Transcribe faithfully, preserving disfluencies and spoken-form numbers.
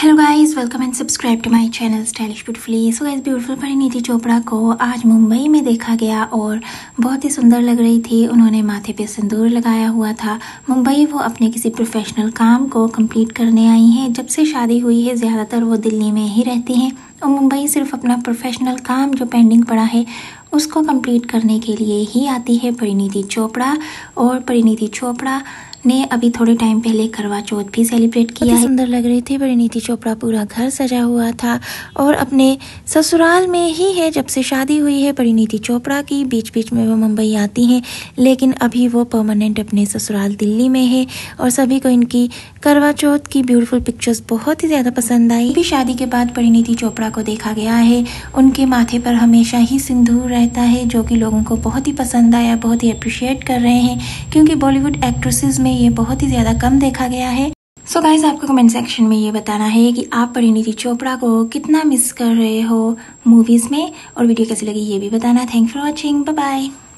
Hello guys, welcome and subscribe to my channel stylish beautifully. So guys, beautiful Parineeti Chopra को आज मुंबई में देखा गया और बहुत ही सुंदर लग रही थी। उन्होंने माथे पे सिंदूर लगाया हुआ था। मुंबई वो अपने किसी प्रोफेशनल काम को कंप्लीट करने आई हैं। जब से शादी हुई है ज़्यादातर वो दिल्ली में ही रहती हैं और मुंबई सिर्फ अपना प्रोफेशनल काम जो पेंडिंग पड़ा है उसको कंप्लीट करने के लिए ही आती है परिणीति चोपड़ा। और परिणीति चोपड़ा ने अभी थोड़े टाइम पहले करवा चौथ भी सेलिब्रेट किया है। सुंदर लग रही थी परिणीति चोपड़ा, पूरा घर सजा हुआ था और अपने ससुराल में ही है। जब से शादी हुई है परिणीति चोपड़ा की, बीच बीच में वो मुंबई आती हैं, लेकिन अभी वो परमानेंट अपने ससुराल दिल्ली में है। और सभी को इनकी करवा चौथ की ब्यूटीफुल पिक्चर्स बहुत ही ज़्यादा पसंद आई। अभी शादी के बाद परिणीति चोपड़ा को देखा गया है, उनके माथे पर हमेशा ही सिंदूर रहता है, जो कि लोगों को बहुत ही पसंद आया, बहुत ही अप्रिशिएट कर रहे हैं, क्योंकि बॉलीवुड एक्ट्रेसेस में ये बहुत ही ज़्यादा कम देखा गया है। सो so गाइज, आपको कमेंट सेक्शन में ये बताना है कि आप परिणीति चोपड़ा को कितना मिस कर रहे हो मूवीज़ में, और वीडियो कैसी लगी ये भी बताना। Thank for watching, bye bye.